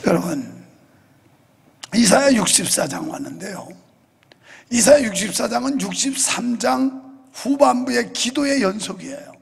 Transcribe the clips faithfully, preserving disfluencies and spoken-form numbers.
여러분, 이사야 육십사 장 왔는데요, 이사야 육십사 장은 육십삼 장 후반부의 기도의 연속이에요.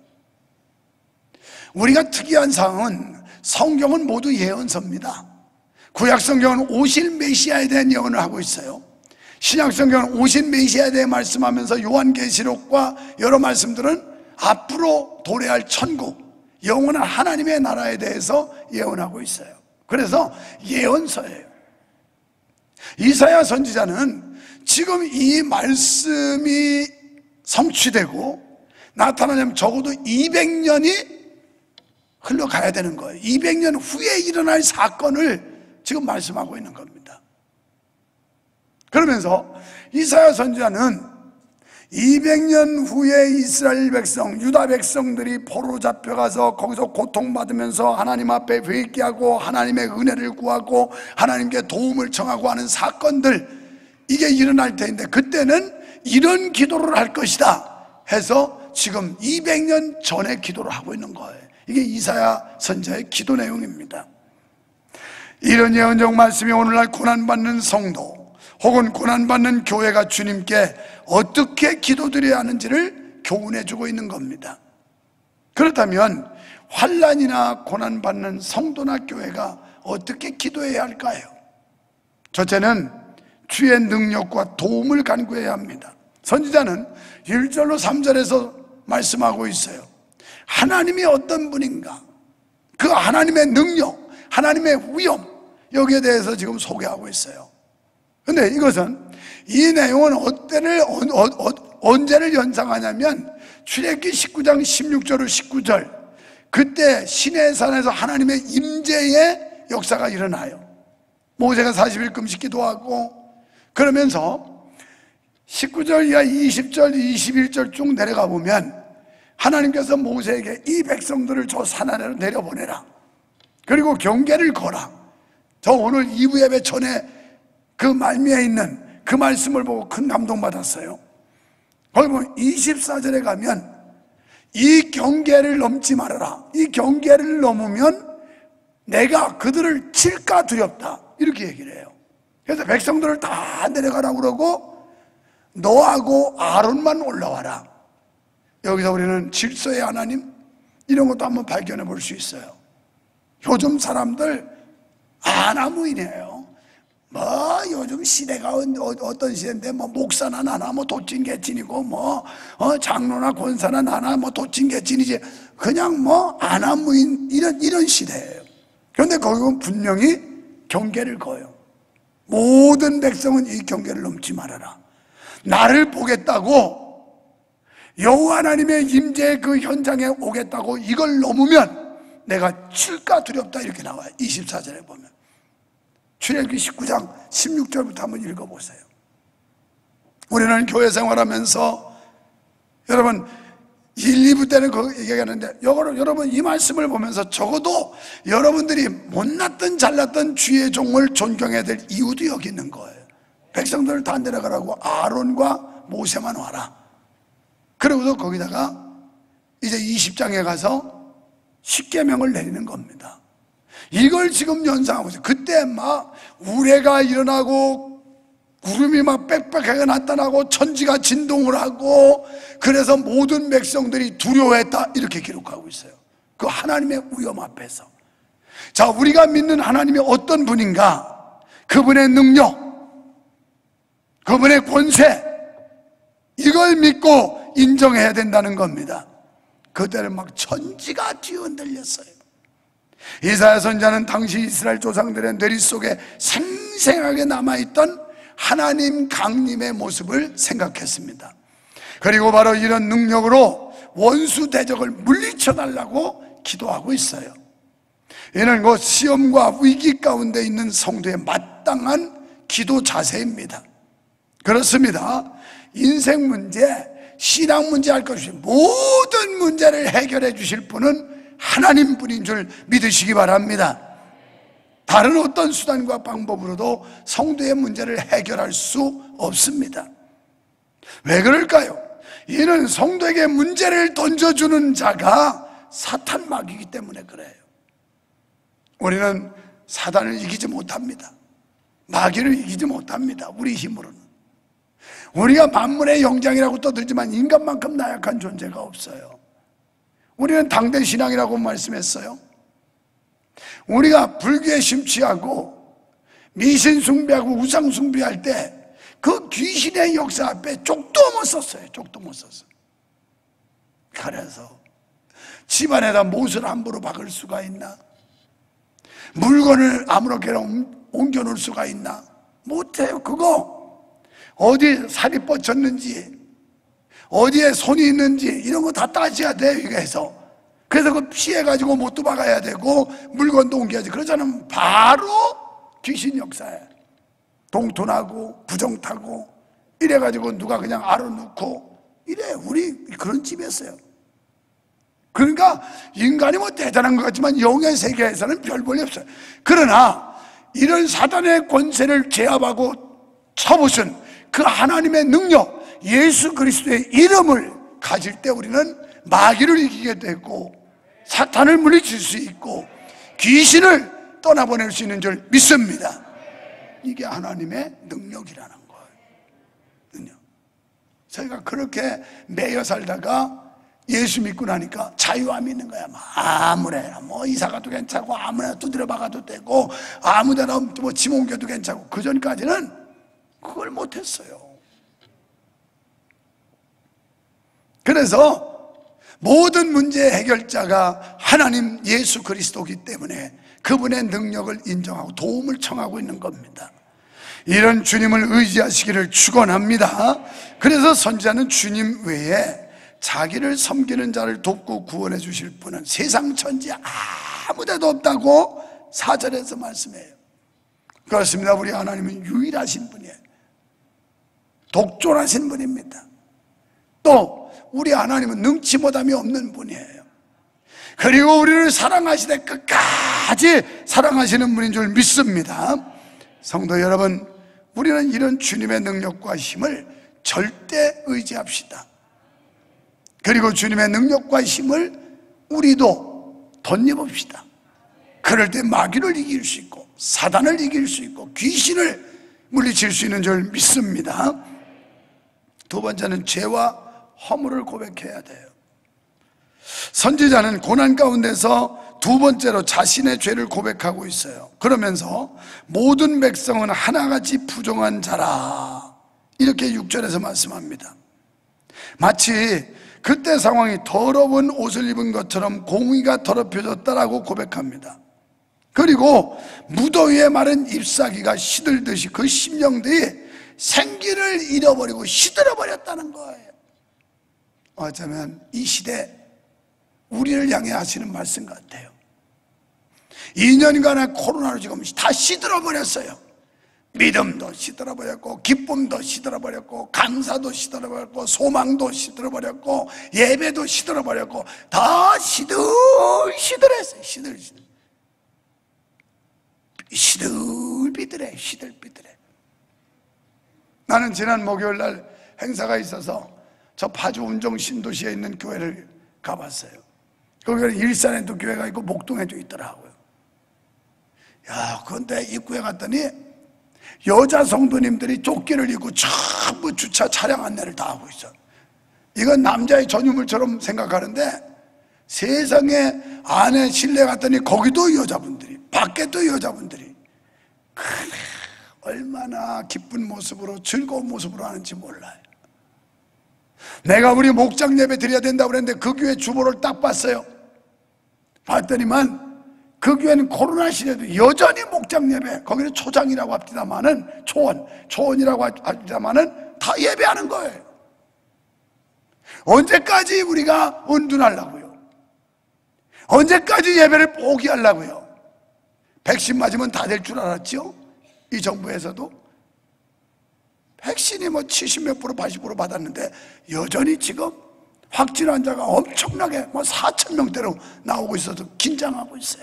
우리가 특이한 사항은 성경은 모두 예언서입니다. 구약 성경은 오실 메시아에 대한 예언을 하고 있어요. 신약 성경은 오실 메시아에 대해 말씀하면서 요한계시록과 여러 말씀들은 앞으로 도래할 천국, 영원한 하나님의 나라에 대해서 예언하고 있어요. 그래서 예언서예요. 이사야 선지자는 지금 이 말씀이 성취되고 나타나려면 적어도 이백 년이 흘러가야 되는 거예요. 이백 년 후에 일어날 사건을 지금 말씀하고 있는 겁니다. 그러면서 이사야 선지자는 이백 년 후에 이스라엘 백성, 유다 백성들이 포로로 잡혀가서 거기서 고통받으면서 하나님 앞에 회개하고 하나님의 은혜를 구하고 하나님께 도움을 청하고 하는 사건들, 이게 일어날 때인데 그때는 이런 기도를 할 것이다 해서 지금 이백 년 전에 기도를 하고 있는 거예요. 이게 이사야 선지자의 기도 내용입니다. 이런 예언적 말씀이 오늘날 고난받는 성도 혹은 고난받는 교회가 주님께 어떻게 기도드려야 하는지를 교훈해 주고 있는 겁니다. 그렇다면 환난이나 고난받는 성도나 교회가 어떻게 기도해야 할까요? 첫째는 주의 능력과 도움을 간구해야 합니다. 선지자는 일 절로 삼 절에서 말씀하고 있어요. 하나님이 어떤 분인가, 그 하나님의 능력, 하나님의 위엄, 여기에 대해서 지금 소개하고 있어요. 근데 이것은, 이 내용은 어때를, 어, 어, 어, 언제를 연상하냐면 출애굽기 십구 장 십육 절로 십구 절, 그때 시내산에서 하나님의 임재의 역사가 일어나요. 모세가 사십 일 금식 기도하고 그러면서 십구 절 이하 이십 절 이십일 절 쭉 내려가 보면 하나님께서 모세에게 이 백성들을 저 산 아래로 내려보내라, 그리고 경계를 거라. 저 오늘 이 부 예배 전에 그 말미에 있는 그 말씀을 보고 큰 감동받았어요. 거기 보면 이십사 절에 가면 이 경계를 넘지 말아라, 이 경계를 넘으면 내가 그들을 칠까 두렵다, 이렇게 얘기를 해요. 그래서 백성들을 다 내려가라고 그러고 너하고 아론만 올라와라. 여기서 우리는 질서의 하나님, 이런 것도 한번 발견해 볼 수 있어요. 요즘 사람들 아나무인이에요. 뭐 요즘 시대가 어떤 시대인데 뭐 목사나 나나 뭐 도찐개찐이고 뭐 어, 장로나 권사나 나나 뭐 도찐개찐이지, 그냥 뭐 아나무인, 이런 이런 시대예요. 그런데 거기 보면 분명히 경계를 거요. 모든 백성은 이 경계를 넘지 말아라. 나를 보겠다고, 여호와 하나님의 임재의 그 현장에 오겠다고 이걸 넘으면 내가 칠까 두렵다, 이렇게 나와요. 이십사 절에 보면. 출애굽기 십구 장 십육 절부터 한번 읽어보세요. 우리는 교회 생활하면서 여러분 일, 이 부 때는 그 얘기하는데, 여러분 이 말씀을 보면서 적어도 여러분들이 못났든 잘났든 주의 종을 존경해야 될 이유도 여기 있는 거예요. 백성들을 다 내려가라고 아론과 모세만 와라. 그러고서 거기다가 이제 이십 장에 가서 십계명을 내리는 겁니다. 이걸 지금 연상하고 있어요. 그때 막 우레가 일어나고 구름이 막 빽빽하게 나타나고 천지가 진동을 하고, 그래서 모든 백성들이 두려워했다, 이렇게 기록하고 있어요. 그 하나님의 위엄 앞에서. 자, 우리가 믿는 하나님이 어떤 분인가, 그분의 능력, 그분의 권세, 이걸 믿고 인정해야 된다는 겁니다. 그때는 막 천지가 뒤흔들렸어요. 이사야 선지자는 당시 이스라엘 조상들의 뇌리 속에 생생하게 남아있던 하나님 강림의 모습을 생각했습니다. 그리고 바로 이런 능력으로 원수 대적을 물리쳐 달라고 기도하고 있어요. 이는 곧 시험과 위기 가운데 있는 성도의 마땅한 기도 자세입니다. 그렇습니다. 인생 문제, 신앙 문제 할 것 없이 모든 문제를 해결해 주실 분은 하나님 분인 줄 믿으시기 바랍니다. 다른 어떤 수단과 방법으로도 성도의 문제를 해결할 수 없습니다. 왜 그럴까요? 이는 성도에게 문제를 던져주는 자가 사탄 마귀이기 때문에 그래요. 우리는 사단을 이기지 못합니다. 마귀를 이기지 못합니다. 우리 힘으로는. 우리가 만물의 영장이라고 떠들지만 인간만큼 나약한 존재가 없어요. 우리는 당대 신앙이라고 말씀했어요. 우리가 불교에 심취하고 미신 숭배하고 우상 숭배할 때 그 귀신의 역사 앞에 쪽도 못 섰어요. 쪽도 못 섰어요. 그래서 집안에다 못을 함부로 박을 수가 있나? 물건을 아무렇게나 옮겨 놓을 수가 있나? 못해요. 그거 어디 살이 뻗쳤는지 어디에 손이 있는지 이런 거 다 따져야 돼요. 이거 해서. 그래서 그 피해가지고 못도 박아야 되고 물건도 옮겨야지. 그러지 않으면 바로 귀신 역사에 동토나고 부정타고 이래가지고 누가 그냥 알아놓고 이래. 우리 그런 집이었어요. 그러니까 인간이 뭐 대단한 것 같지만 영의 세계에서는 별 볼이 없어요. 그러나 이런 사단의 권세를 제압하고 쳐부순 그 하나님의 능력, 예수 그리스도의 이름을 가질 때 우리는 마귀를 이기게 되고 사탄을 물리칠 수 있고 귀신을 떠나보낼 수 있는 줄 믿습니다. 이게 하나님의 능력이라는 거예요. 능력. 저희가 그렇게 매여 살다가 예수 믿고 나니까 자유함이 있는 거야. 뭐 아무래나 뭐 이사 가도 괜찮고 아무나 두드려 박아도 되고 아무데나 뭐 짐 옮겨도 괜찮고. 그 전까지는 그걸 못했어요. 그래서 모든 문제의 해결자가 하나님 예수 그리스도이기 때문에 그분의 능력을 인정하고 도움을 청하고 있는 겁니다. 이런 주님을 의지하시기를 축원합니다. 그래서 선지자는 주님 외에 자기를 섬기는 자를 돕고 구원해 주실 분은 세상 천지 아무데도 없다고 사 절에서 말씀해요. 그렇습니다. 우리 하나님은 유일하신 분이에요. 독존하신 분입니다. 또 우리 하나님은 능치 못함이 없는 분이에요. 그리고 우리를 사랑하시되 끝까지 사랑하시는 분인 줄 믿습니다. 성도 여러분, 우리는 이런 주님의 능력과 힘을 절대 의지합시다. 그리고 주님의 능력과 힘을 우리도 덧입읍시다. 그럴 때 마귀를 이길 수 있고 사단을 이길 수 있고 귀신을 물리칠 수 있는 줄 믿습니다. 두 번째는 죄와 허물을 고백해야 돼요. 선지자는 고난 가운데서 두 번째로 자신의 죄를 고백하고 있어요. 그러면서 모든 백성은 하나같이 부정한 자라 이렇게 육 절에서 말씀합니다. 마치 그때 상황이 더러운 옷을 입은 것처럼 공의가 더럽혀졌다라고 고백합니다. 그리고 무더위에 마른 잎사귀가 시들듯이 그 심령들이 생기를 잃어버리고 시들어버렸다는 거예요. 어쩌면 이 시대 우리를 향해 하시는 말씀 같아요. 이 년간의 코로나로 지금 다 시들어버렸어요. 믿음도 시들어버렸고 기쁨도 시들어버렸고 감사도 시들어버렸고 소망도 시들어버렸고 예배도 시들어버렸고 다 시들시들했어요. 시들시들 시들비들해 시들비들해. 나는 지난 목요일날 행사가 있어서 저 파주 운정 신도시에 있는 교회를 가봤어요. 거기는 일산에도 교회가 있고 목동에도 있더라고요. 야, 그런데 입구에 갔더니 여자 성도님들이 조끼를 입고 전부 주차 차량 안내를 다 하고 있어. 이건 남자의 전유물처럼 생각하는데 세상에 안에 실내 갔더니 거기도 여자분들이, 밖에도 여자분들이. 그래, 얼마나 기쁜 모습으로 즐거운 모습으로 하는지 몰라요. 내가 우리 목장 예배 드려야 된다고 그랬는데 그 교회 주보를 딱 봤어요. 봤더니만 그 교회는 코로나 시대도 여전히 목장 예배, 거기는 초장이라고 합니다마는 초원, 초원이라고 합니다마는 다 예배하는 거예요. 언제까지 우리가 은둔하려고요? 언제까지 예배를 포기하려고요? 백신 맞으면 다 될 줄 알았죠? 이 정부에서도 백신이 뭐 칠십 몇 프로 팔십 프로 받았는데 여전히 지금 확진 환자가 엄청나게 뭐 사천 명대로 나오고 있어서 긴장하고 있어요.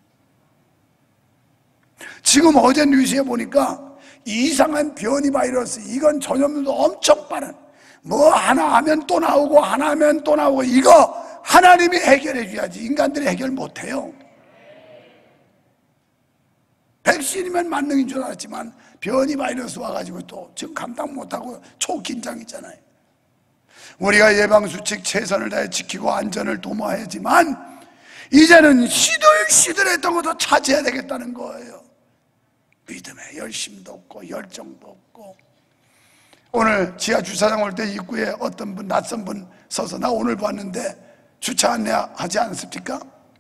지금 어제 뉴스에 보니까 이상한 변이 바이러스, 이건 전염도 엄청 빠른, 뭐 하나 하면 또 나오고 하나 하면 또 나오고, 이거 하나님이 해결해 줘야지 인간들이 해결 못해요. 백신이면 만능인 줄 알았지만 변이 바이러스 와가지고 또 지금 감당 못하고 초긴장이잖아요. 우리가 예방수칙 최선을 다해 지키고 안전을 도모해야지만 이제는 시들시들했던 것도 차지해야 되겠다는 거예요. 믿음에 열심도 없고 열정도 없고. 오늘 지하 주차장 올 때 입구에 어떤 분, 낯선 분 서서 나 오늘 봤는데 주차 안내하지 않습니까?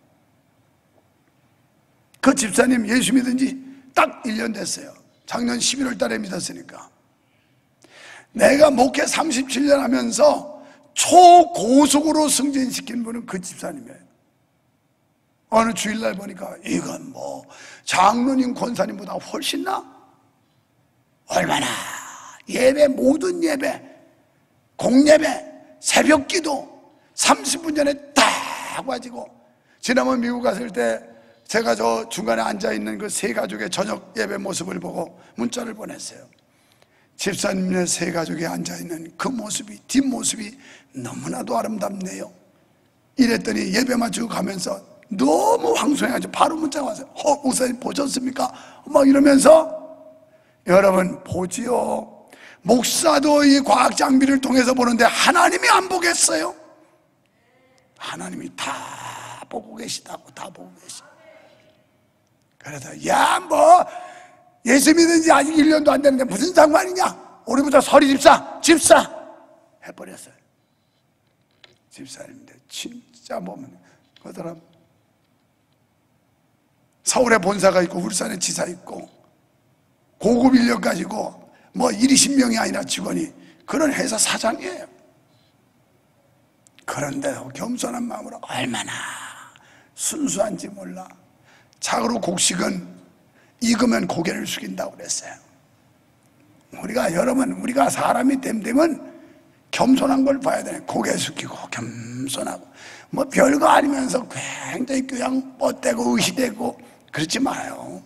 그 집사님 예수 믿은 지 딱 일 년 됐어요. 작년 십일월 달에 믿었으니까. 내가 목회 삼십칠 년 하면서 초고속으로 승진시킨 분은 그 집사님이에요. 어느 주일날 보니까 이건 뭐 장로님 권사님보다 훨씬 나? 얼마나 예배, 모든 예배, 공예배, 새벽기도 삼십 분 전에 딱 와지고. 지난번 미국 갔을 때 제가 저 중간에 앉아있는 그 세 가족의 저녁 예배 모습을 보고 문자를 보냈어요. 집사님네 세 가족이 앉아있는 그 모습이, 뒷모습이 너무나도 아름답네요. 이랬더니 예배 마치고 가면서 너무 황송해가지고 바로 문자가 왔어요. 어, 목사님 보셨습니까? 막 이러면서. 여러분 보지요. 목사도 이 과학 장비를 통해서 보는데 하나님이 안 보겠어요? 하나님이 다 보고 계시다고. 다 보고 계시. 그래서 야 뭐 예수 믿은 지 아직 일 년도 안 됐는데 무슨 상관이냐? 우리부터 서리 집사 집사 해버렸어요. 집사님인데 진짜 보면 그 사람 서울에 본사가 있고 울산에 지사 있고 고급 인력 가지고 뭐 이십 명이 아니라 직원이 그런 회사 사장이에요. 그런데도 겸손한 마음으로 얼마나 순수한지 몰라. 자고로 곡식은 익으면 고개를 숙인다고 그랬어요. 우리가 여러분 우리가 사람이 됨되면 겸손한 걸 봐야 되네. 고개 숙이고 겸손하고 뭐 별거 아니면서 굉장히 그냥 뻗대고 의시대고 그러지 마요.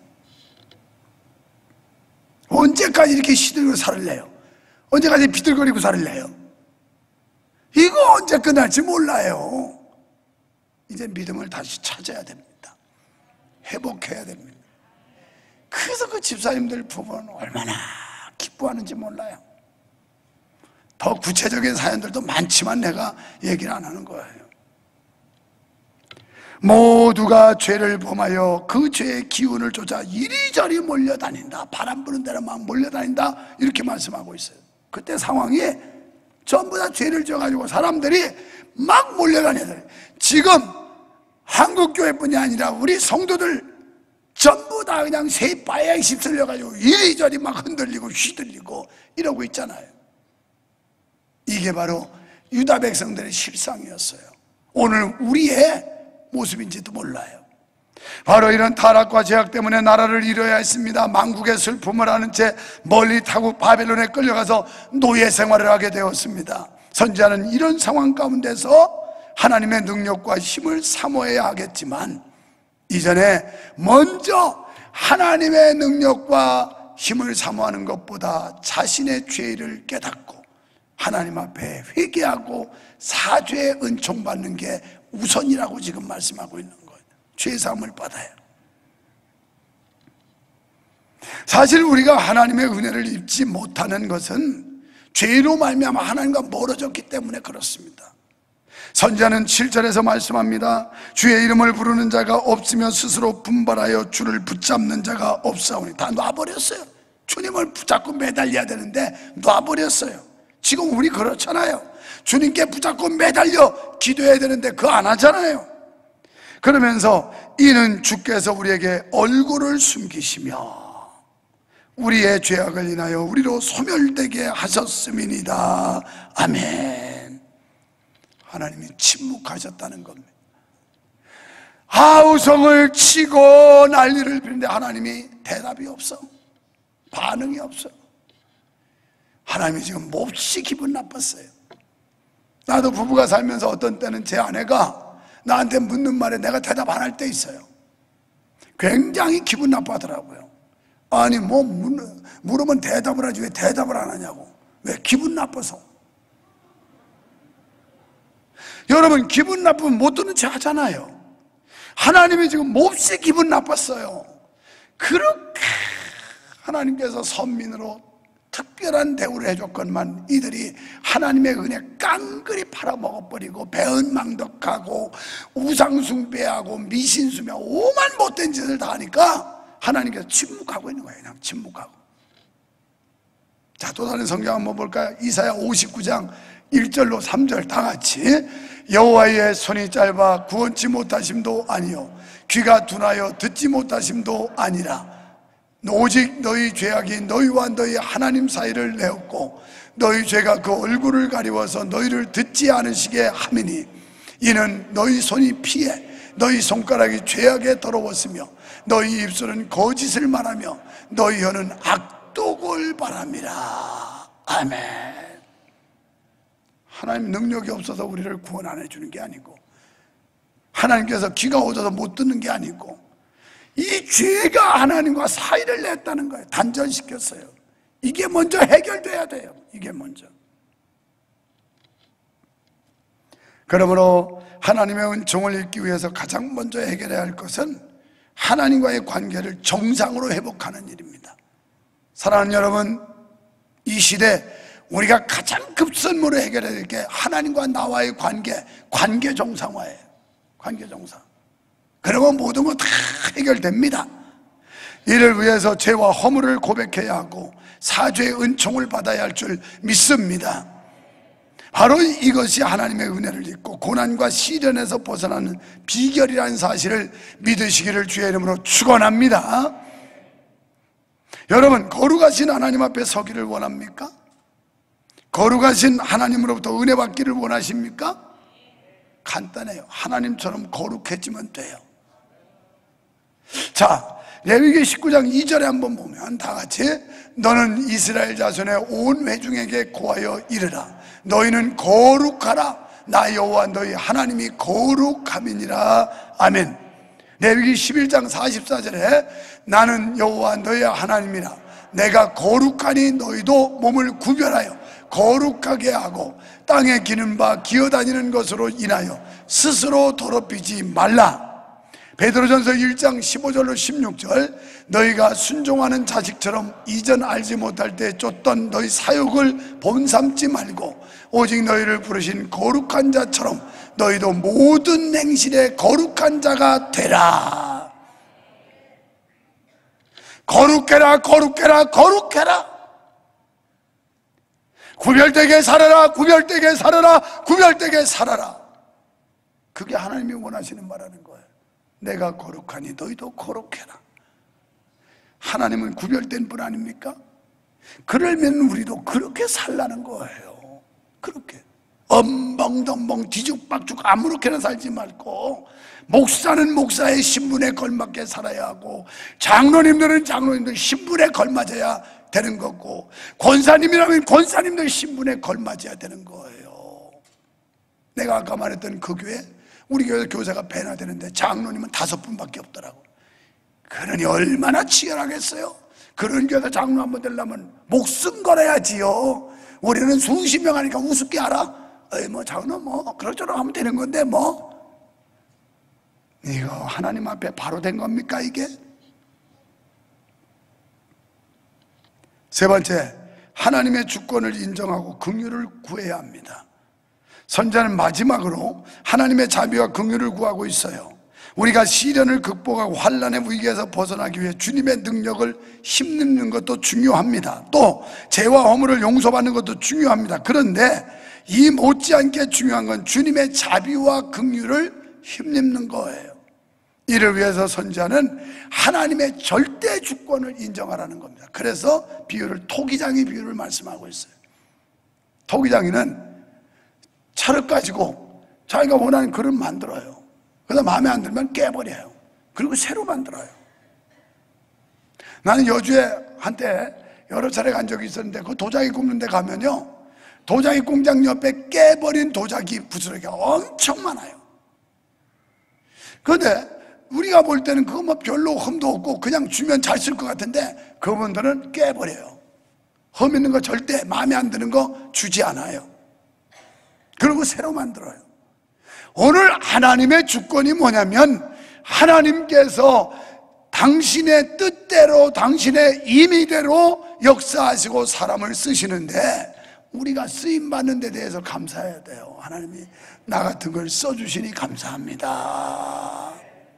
언제까지 이렇게 시들고 살을래요? 언제까지 비틀거리고 살을래요? 이거 언제 끝날지 몰라요. 이제 믿음을 다시 찾아야 됩니다. 회복해야 됩니다. 그래서 그 집사님들 부부는 얼마나 기뻐하는지 몰라요. 더 구체적인 사연들도 많지만 내가 얘기를 안 하는 거예요. 모두가 죄를 범하여 그 죄의 기운을 쫓아 이리저리 몰려다닌다. 바람 부는 대로 막 몰려다닌다. 이렇게 말씀하고 있어요. 그때 상황이 전부 다 죄를 져가지고 사람들이 막 몰려다녀요. 지금 한국교회뿐이 아니라 우리 성도들 전부 다 그냥 새바에 휩쓸려가지고 이리저리 막 흔들리고 휘둘리고 이러고 있잖아요. 이게 바로 유다 백성들의 실상이었어요. 오늘 우리의 모습인지도 몰라요. 바로 이런 타락과 죄악 때문에 나라를 잃어야 했습니다. 만국의 슬픔을 아는 채 멀리 타국 바벨론에 끌려가서 노예 생활을 하게 되었습니다. 선지자는 이런 상황 가운데서 하나님의 능력과 힘을 사모해야 하겠지만 이전에 먼저 하나님의 능력과 힘을 사모하는 것보다 자신의 죄를 깨닫고 하나님 앞에 회개하고 사죄의 은총 받는 게 우선이라고 지금 말씀하고 있는 거예요. 죄 사함을 받아요. 사실 우리가 하나님의 은혜를 입지 못하는 것은 죄로 말미암아 하나님과 멀어졌기 때문에 그렇습니다. 선지자는 칠 절에서 말씀합니다. 주의 이름을 부르는 자가 없으며 스스로 분발하여 주를 붙잡는 자가 없사오니. 다 놔버렸어요. 주님을 붙잡고 매달려야 되는데 놔버렸어요. 지금 우리 그렇잖아요. 주님께 붙잡고 매달려 기도해야 되는데 그거 안 하잖아요. 그러면서 이는 주께서 우리에게 얼굴을 숨기시며 우리의 죄악을 인하여 우리로 소멸되게 하셨음이니이다. 아멘. 하나님이 침묵하셨다는 겁니다. 아우성을 치고 난리를 피는데 하나님이 대답이 없어. 반응이 없어. 하나님이 지금 몹시 기분 나빴어요. 나도 부부가 살면서 어떤 때는 제 아내가 나한테 묻는 말에 내가 대답 안 할 때 있어요. 굉장히 기분 나빠하더라고요. 아니 뭐 물으면 대답을 하지 왜 대답을 안 하냐고. 왜? 기분 나빠서. 여러분 기분 나쁘면 못 듣는 체 하잖아요. 하나님이 지금 몹시 기분 나빴어요. 그렇게 하나님께서 선민으로 특별한 대우를 해줬건만 이들이 하나님의 은혜 깡그리 팔아먹어버리고 배은망덕하고 우상숭배하고 미신수며 오만 못된 짓을 다 하니까 하나님께서 침묵하고 있는 거예요. 그냥 침묵하고. 자, 또 다른 성경 한번 볼까요? 이사야 오십구 장 일 절로 삼 절 다 같이. 여호와의 손이 짧아 구원치 못하심도 아니요 귀가 둔하여 듣지 못하심도 아니라 오직 너희 죄악이 너희와 너희 하나님 사이를 내었고 너희 죄가 그 얼굴을 가리워서 너희를 듣지 않으시게 함이니 이는 너희 손이 피해 너희 손가락이 죄악에 더러웠으며 너희 입술은 거짓을 말하며 너희 혀는 악독을 바람이라. 아멘. 하나님 능력이 없어서 우리를 구원 안 해주는 게 아니고 하나님께서 귀가 어두워서 못 듣는 게 아니고 이 죄가 하나님과 사이를 냈다는 거예요. 단절시켰어요. 이게 먼저 해결돼야 돼요. 이게 먼저. 그러므로 하나님의 은총을 잊기 위해서 가장 먼저 해결해야 할 것은 하나님과의 관계를 정상으로 회복하는 일입니다. 사랑하는 여러분, 이 시대 우리가 가장 급선무로 해결해야 될 게 하나님과 나와의 관계, 관계 정상화예요. 관계 정상. 그러면 모든 거 다 해결됩니다. 이를 위해서 죄와 허물을 고백해야 하고 사죄의 은총을 받아야 할 줄 믿습니다. 바로 이것이 하나님의 은혜를 입고 고난과 시련에서 벗어나는 비결이라는 사실을 믿으시기를 주의 이름으로 축원합니다. 여러분, 거룩하신 하나님 앞에 서기를 원합니까? 거룩하신 하나님으로부터 은혜 받기를 원하십니까? 간단해요. 하나님처럼 거룩해지면 돼요. 자, 레위기 십구 장 이 절에 한번 보면 다 같이 너는 이스라엘 자손의 온 회중에게 고하여 이르라. 너희는 거룩하라. 나 여호와 너희 하나님이 거룩함이니라. 아멘. 레위기 십일 장 사십사 절에 나는 여호와 너희 하나님이라. 내가 거룩하니 너희도 몸을 구별하여 거룩하게 하고 땅에 기는 바 기어다니는 것으로 인하여 스스로 더럽히지 말라. 베드로전서 일 장 십오 절로 십육 절 너희가 순종하는 자식처럼 이전 알지 못할 때 쫓던 너희 사욕을 본삼지 말고 오직 너희를 부르신 거룩한 자처럼 너희도 모든 행실에 거룩한 자가 되라. 거룩해라, 거룩해라, 거룩해라. 구별되게 살아라, 구별되게 살아라, 구별되게 살아라. 그게 하나님이 원하시는 말하는 거예요. 내가 거룩하니 너희도 거룩해라. 하나님은 구별된 분 아닙니까? 그러면 우리도 그렇게 살라는 거예요. 그렇게 엄벙덩벙 뒤죽박죽 아무렇게나 살지 말고 목사는 목사의 신분에 걸맞게 살아야 하고 장로님들은 장로님들 신분에 걸맞아야 되는 거고 권사님이라면 권사님들 신분에 걸맞아야 되는 거예요. 내가 아까 말했던 그 교회, 우리 교회 교사가 배나 되는데 장로님은 다섯 분밖에 없더라고. 그러니 얼마나 치열하겠어요. 그런 교회에서 장로 한번 되려면 목숨 걸어야지요. 우리는 수십 명 하니까 우습게 알아. 어이 뭐 장로 뭐 그럭저럭 하면 되는 건데 뭐 이거 하나님 앞에 바로 된 겁니까 이게? 세 번째, 하나님의 주권을 인정하고 긍휼을 구해야 합니다. 선자는 마지막으로 하나님의 자비와 긍휼을 구하고 있어요. 우리가 시련을 극복하고 환난의 위기에서 벗어나기 위해 주님의 능력을 힘입는 것도 중요합니다. 또 죄와 허물을 용서받는 것도 중요합니다. 그런데 이 못지않게 중요한 건 주님의 자비와 긍휼을 힘입는 거예요. 이를 위해서 선지자는 하나님의 절대 주권을 인정하라는 겁니다. 그래서 비유를 토기장이 비유를 말씀하고 있어요. 토기장이는 차를 가지고 자기가 원하는 그릇 만들어요. 그러다 마음에 안 들면 깨버려요. 그리고 새로 만들어요. 나는 여주에 한때 여러 차례 간 적이 있었는데 그 도자기 굽는 데 가면요 도자기 공장 옆에 깨버린 도자기 부스러기가 엄청 많아요. 그런데 우리가 볼 때는 그거 뭐 별로 흠도 없고 그냥 주면 잘 쓸 것 같은데 그분들은 깨버려요. 흠 있는 거 절대 마음에 안 드는 거 주지 않아요. 그리고 새로 만들어요. 오늘 하나님의 주권이 뭐냐면 하나님께서 당신의 뜻대로 당신의 임의대로 역사하시고 사람을 쓰시는데 우리가 쓰임받는 데 대해서 감사해야 돼요. 하나님이 나 같은 걸 써주시니 감사합니다.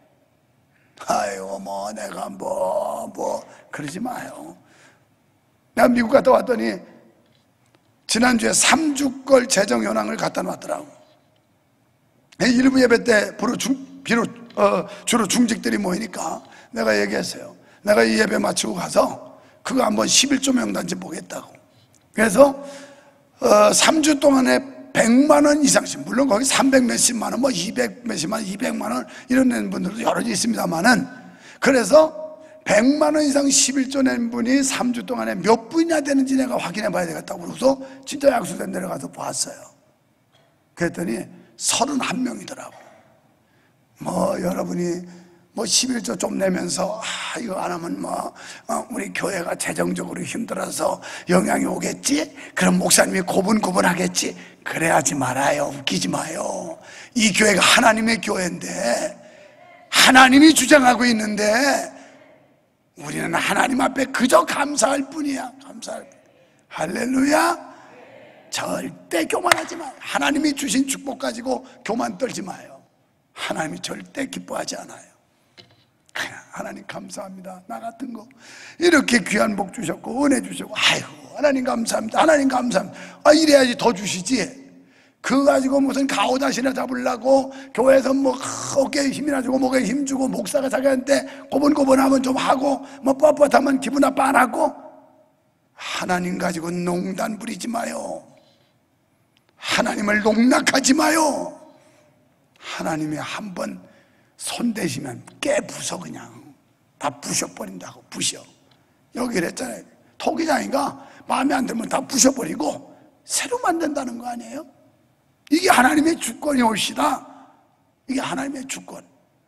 아이고 뭐 내가 뭐 뭐 그러지 마요. 내가 미국 갔다 왔더니 지난주에 삼 주 걸 재정 현황을 갖다 놨더라고. 일부 예배 때 비로, 중, 비로 어, 주로 중직들이 모이니까 내가 얘기했어요. 내가 이 예배 마치고 가서 그거 한번 십일조 명단지 보겠다고. 그래서 어, 삼 주 동안에 백만 원 이상씩, 물론 거기 삼백 몇십만 원, 뭐 이백 몇십만 원, 이백만 원 이런 낸 분들도 여러 있습니다만은, 그래서 백만 원 이상 십일조 낸 분이 삼 주 동안에 몇 분이나 되는지 내가 확인해 봐야 되겠다고 그러고서 진짜 약수된 데를 가서 보았어요. 그랬더니 서른한 명이더라고. 뭐 여러분이 뭐 십일조 좀 내면서 아 이거 안 하면 뭐 어, 우리 교회가 재정적으로 힘들어서 영향이 오겠지? 그럼 목사님이 고분고분하겠지? 그래야지 말아요. 웃기지 마요. 이 교회가 하나님의 교회인데, 하나님이 주장하고 있는데 우리는 하나님 앞에 그저 감사할 뿐이야. 감사할 뿐. 할렐루야. 절대 교만하지 마요. 하나님이 주신 축복 가지고 교만 떨지 마요. 하나님이 절대 기뻐하지 않아요. 하나님 감사합니다. 나 같은 거 이렇게 귀한 복 주셨고 은혜 주셨고, 아이고 하나님 감사합니다. 하나님 감사합니다. 아 이래야지 더 주시지. 그거 가지고 무슨 가오다시나 잡으려고 교회에서 뭐 어깨에 힘이나 주고 목에 힘 주고 목사가 자기한테 고분고분하면 좀 하고 뭐 뻣뻣하면 기분 나빠 안 하고, 하나님 가지고 농단 부리지 마요. 하나님을 농락하지 마요. 하나님이 한번 손대시면 깨부숴. 그냥 다 부셔버린다고. 부셔. 여기 그랬잖아요. 토기장이가 마음에 안 들면 다 부셔버리고 새로 만든다는 거 아니에요? 이게 하나님의 주권이 옳시다. 이게 하나님의 주권.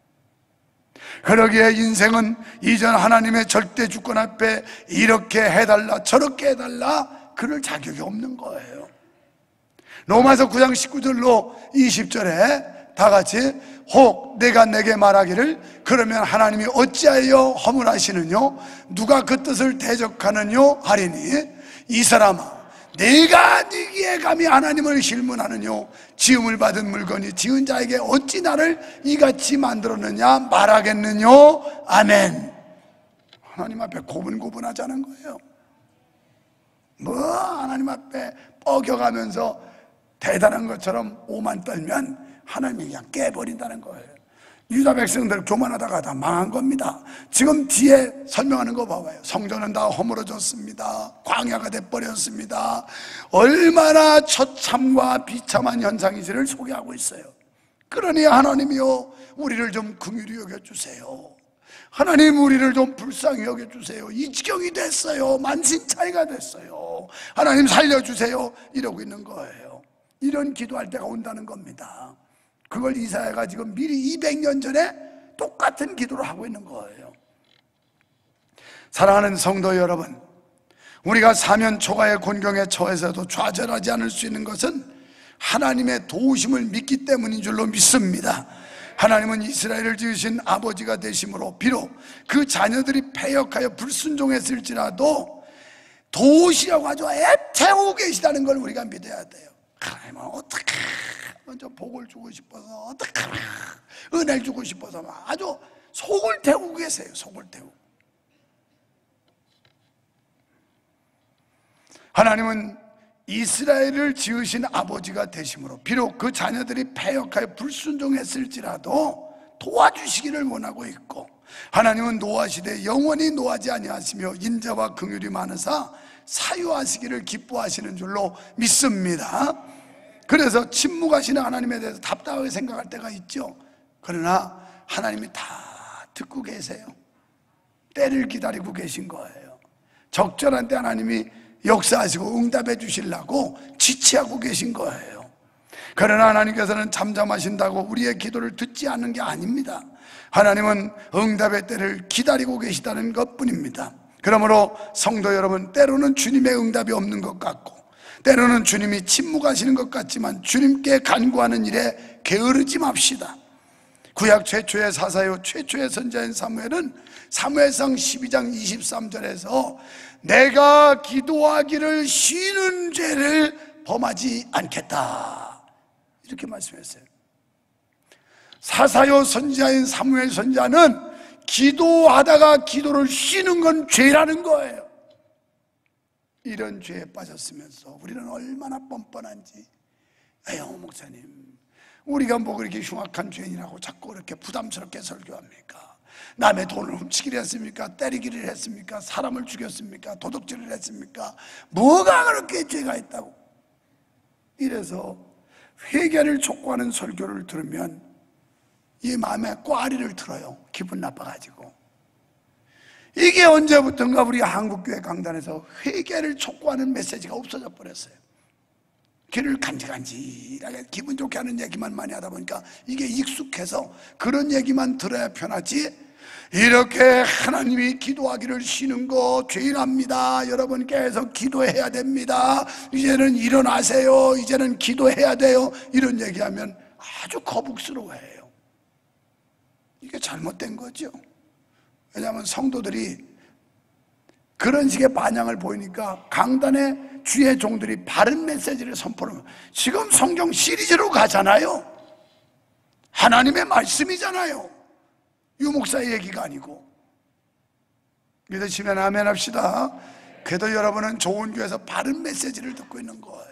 그러기에 인생은 이전 하나님의 절대 주권 앞에 이렇게 해달라 저렇게 해달라 그럴 자격이 없는 거예요. 로마서 구 장 십구 절로 이십 절에 다 같이 혹 내가 내게 말하기를 그러면 하나님이 어찌하여 허물하시느뇨 누가 그 뜻을 대적하느뇨 하리니, 이 사람아 내가 네기에 감히 하나님을 실문하느뇨 지음을 받은 물건이 지은 자에게 어찌 나를 이같이 만들었느냐 말하겠느뇨. 아멘. 하나님 앞에 고분고분하자는 거예요. 뭐 하나님 앞에 뻐겨가면서 대단한 것처럼 오만 떨면 하나님이 그냥 깨버린다는 거예요. 유다 백성들 교만하다가 다 망한 겁니다. 지금 뒤에 설명하는 거 봐봐요. 성전은 다 허물어졌습니다. 광야가 돼버렸습니다. 얼마나 처참과 비참한 현상인지를 소개하고 있어요. 그러니 하나님이요 우리를 좀 긍휼히 여겨주세요. 하나님 우리를 좀 불쌍히 여겨주세요. 이 지경이 됐어요. 만신차이가 됐어요. 하나님 살려주세요. 이러고 있는 거예요. 이런 기도할 때가 온다는 겁니다. 그걸 이사야가 지금 미리 이백 년 전에 똑같은 기도를 하고 있는 거예요. 사랑하는 성도 여러분, 우리가 사면 초가의 곤경에 처해서도 좌절하지 않을 수 있는 것은 하나님의 도우심을 믿기 때문인 줄로 믿습니다. 하나님은 이스라엘을 지으신 아버지가 되심으로 비록 그 자녀들이 패역하여 불순종했을지라도 도우시라고 아주 애태우고 계시다는 걸 우리가 믿어야 돼요. 하나님은 어떻게 먼저 복을 주고 싶어서 어떻게 은혜를 주고 싶어서 막 아주 속을 태우고 계세요. 속을 태우고. 하나님은 이스라엘을 지으신 아버지가 되심으로 비록 그 자녀들이 패역하여 불순종했을지라도 도와주시기를 원하고 있고, 하나님은 노하시되 영원히 노하지 아니하시며 인자와 긍휼이 많으사 사유하시기를 기뻐하시는 줄로 믿습니다. 그래서 침묵하시는 하나님에 대해서 답답하게 생각할 때가 있죠. 그러나 하나님이 다 듣고 계세요. 때를 기다리고 계신 거예요. 적절한 때 하나님이 역사하시고 응답해 주시려고 지체하고 계신 거예요. 그러나 하나님께서는 잠잠하신다고 우리의 기도를 듣지 않는 게 아닙니다. 하나님은 응답의 때를 기다리고 계시다는 것뿐입니다. 그러므로 성도 여러분, 때로는 주님의 응답이 없는 것 같고 때로는 주님이 침묵하시는 것 같지만 주님께 간구하는 일에 게으르지 맙시다. 구약 최초의 사사요 최초의 선지자인 사무엘은 사무엘상 십이 장 이십삼 절에서 내가 기도하기를 쉬는 죄를 범하지 않겠다 이렇게 말씀했어요. 사사요 선지자인 사무엘 선지자는 기도하다가 기도를 쉬는 건 죄라는 거예요. 이런 죄에 빠졌으면서 우리는 얼마나 뻔뻔한지. 에휴 목사님, 우리가 뭐 그렇게 흉악한 죄인이라고 자꾸 그렇게 부담스럽게 설교합니까? 남의 돈을 훔치기를 했습니까? 때리기를 했습니까? 사람을 죽였습니까? 도둑질을 했습니까? 뭐가 그렇게 죄가 있다고? 이래서 회개를 촉구하는 설교를 들으면 이 마음에 꽈리를 틀어요. 기분 나빠가지고. 이게 언제부턴가 우리 한국교회 강단에서 회개를 촉구하는 메시지가 없어져 버렸어요. 귀를 간질간질하게 기분 좋게 하는 얘기만 많이 하다 보니까 이게 익숙해서 그런 얘기만 들어야 편하지, 이렇게 하나님이 기도하기를 쉬는 거 죄인합니다, 여러분께서 기도해야 됩니다, 이제는 일어나세요, 이제는 기도해야 돼요, 이런 얘기하면 아주 거북스러워해요. 이게 잘못된 거죠. 왜냐하면 성도들이 그런 식의 반향을 보이니까 강단에 주의 종들이 바른 메시지를 선포하면, 지금 성경 시리즈로 가잖아요. 하나님의 말씀이잖아요. 유목사의 얘기가 아니고. 믿으시면 아멘 합시다. 그래도 여러분은 좋은 교회에서 바른 메시지를 듣고 있는 거예요.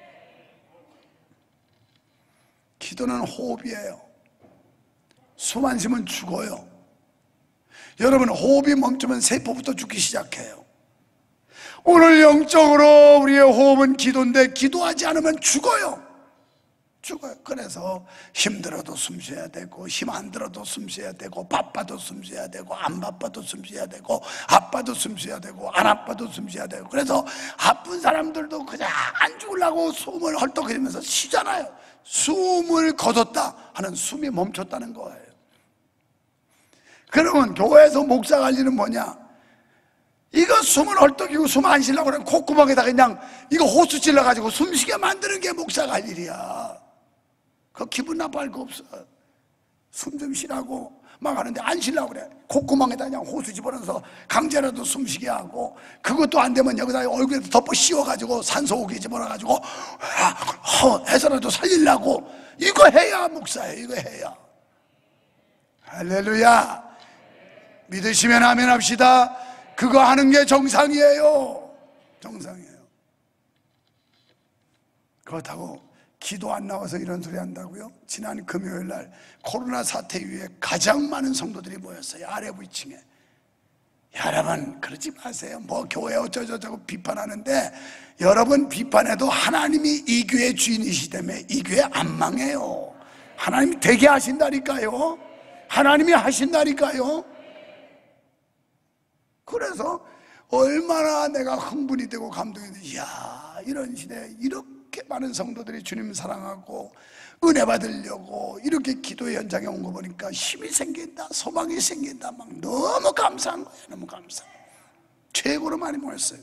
기도는 호흡이에요. 숨 안 쉬면 죽어요. 여러분, 호흡이 멈추면 세포부터 죽기 시작해요. 오늘 영적으로 우리의 호흡은 기도인데 기도하지 않으면 죽어요. 죽어요. 그래서 힘들어도 숨 쉬어야 되고, 힘 안 들어도 숨 쉬어야 되고, 바빠도 숨 쉬어야 되고, 안 바빠도 숨 쉬어야 되고, 아빠도 숨 쉬어야 되고, 안 아빠도 숨 쉬어야 되고. 그래서 아픈 사람들도 그냥 안 죽으려고 숨을 헐떡이면서 쉬잖아요. 숨을 거뒀다 하는 숨이 멈췄다는 거예요. 그러면 교회에서 목사 관리는 뭐냐? 이거 숨을 헐떡이고 숨 안 쉬려고 그러면 콧구멍에다 그냥 이거 호수 찔러가지고 숨 쉬게 만드는 게 목사 갈 일이야. 그 기분 나빠할 거 없어. 숨 좀 쉬라고 막 하는데 안 쉬려고 그래. 콧구멍에다 그냥 호수 집어넣어서 강제로도 숨 쉬게 하고, 그것도 안 되면 여기다 얼굴에 덮어 씌워가지고 산소호흡기 집어넣어가지고 해서라도 살리려고. 이거 해야 목사예요. 이거 해야. 할렐루야. 믿으시면 아멘 합시다. 그거 하는 게 정상이에요. 정상이에요. 그렇다고 기도 안 나와서 이런 소리 한다고요? 지난 금요일 날 코로나 사태 이후에 가장 많은 성도들이 모였어요. 아래 부위층에. 여러분 그러지 마세요. 뭐 교회 어쩌저쩌고 비판하는데, 여러분 비판해도 하나님이 이 교회 주인이시기 때문에 이 교회 안 망해요. 하나님이 되게 하신다니까요. 하나님이 하신다니까요. 그래서 얼마나 내가 흥분이 되고 감동이 돼. 이야, 이런 시대에 이렇게 많은 성도들이 주님 사랑하고 은혜 받으려고 이렇게 기도 현장에 온 거 보니까 힘이 생긴다, 소망이 생긴다, 막 너무 감사한 거예요. 너무 감사. 최고로 많이 모였어요.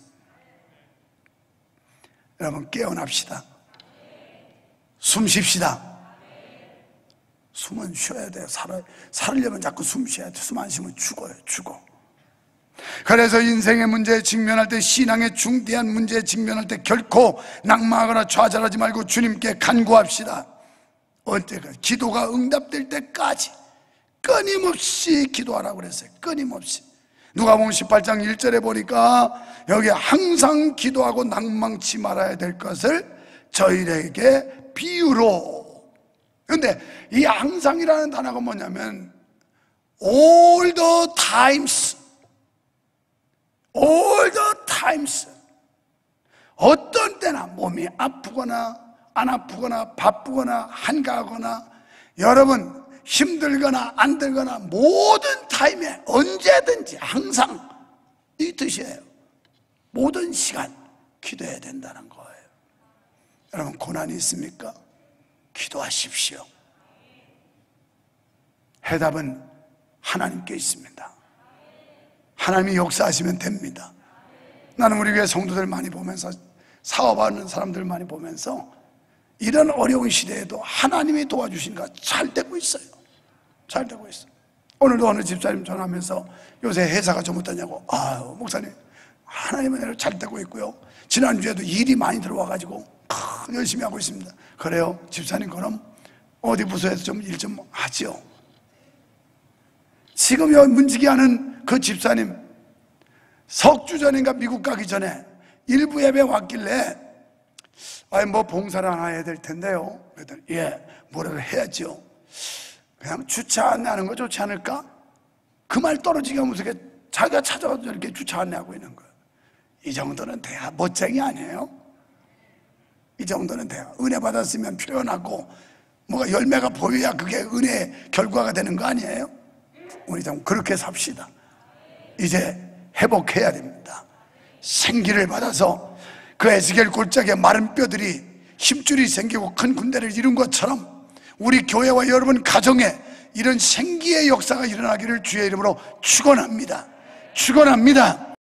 여러분 깨어납시다. 숨 쉽시다. 숨은 쉬어야 돼요. 살아, 살으려면 자꾸 숨 쉬어야 돼요. 숨 안 쉬면 죽어요. 죽어. 그래서 인생의 문제에 직면할 때, 신앙의 중대한 문제에 직면할 때 결코 낙마하거나 좌절하지 말고 주님께 간구합시다. 언제까지? 기도가 응답될 때까지 끊임없이 기도하라고 그랬어요. 끊임없이. 누가복음 십팔 장 일 절에 보니까 여기 항상 기도하고 낭망치 말아야 될 것을 저희에게 비유로. 그런데 이 항상이라는 단어가 뭐냐면 all the times, all the times. 어떤 때나 몸이 아프거나 안 아프거나 바쁘거나 한가하거나 여러분 힘들거나 안 들거나 모든 타임에 언제든지 항상 이 뜻이에요. 모든 시간 기도해야 된다는 거예요. 여러분 고난이 있습니까? 기도하십시오. 해답은 하나님께 있습니다. 하나님이 역사하시면 됩니다. 나는 우리 교회 성도들 많이 보면서, 사업하는 사람들 많이 보면서 이런 어려운 시대에도 하나님이 도와주시니까 잘 되고 있어요. 잘 되고 있어. 오늘도 어느 집사님 전화하면서 요새 회사가 좀 어떠냐고. 아유 목사님 하나님의 은혜로 잘 되고 있고요, 지난주에도 일이 많이 들어와가지고 크, 열심히 하고 있습니다. 그래요? 집사님 그럼 어디 부서에서 좀 일 좀 하지요. 지금 요 문지기 하는 그 집사님 석 주 전인가 미국 가기 전에 일부 예배 왔길래 아니 뭐 봉사를 하나 해야 될 텐데요. 그랬더니 예 뭐라도 해야죠. 그냥 주차 안내하는 거 좋지 않을까? 그 말 떨어지게 하면서 자기가 찾아가서 이렇게 주차 안내하고 있는 거예요. 이 정도는 돼야 멋쟁이 아니에요? 이 정도는 돼야 은혜 받았으면 표현하고 뭐가 열매가 보여야 그게 은혜의 결과가 되는 거 아니에요? 우리 좀 그렇게 삽시다. 이제 회복해야 됩니다. 생기를 받아서 그 에스겔 골짜기에 마른 뼈들이 힘줄이 생기고 큰 군대를 이룬 것처럼 우리 교회와 여러분 가정에 이런 생기의 역사가 일어나기를 주의 이름으로 축원합니다. 축원합니다.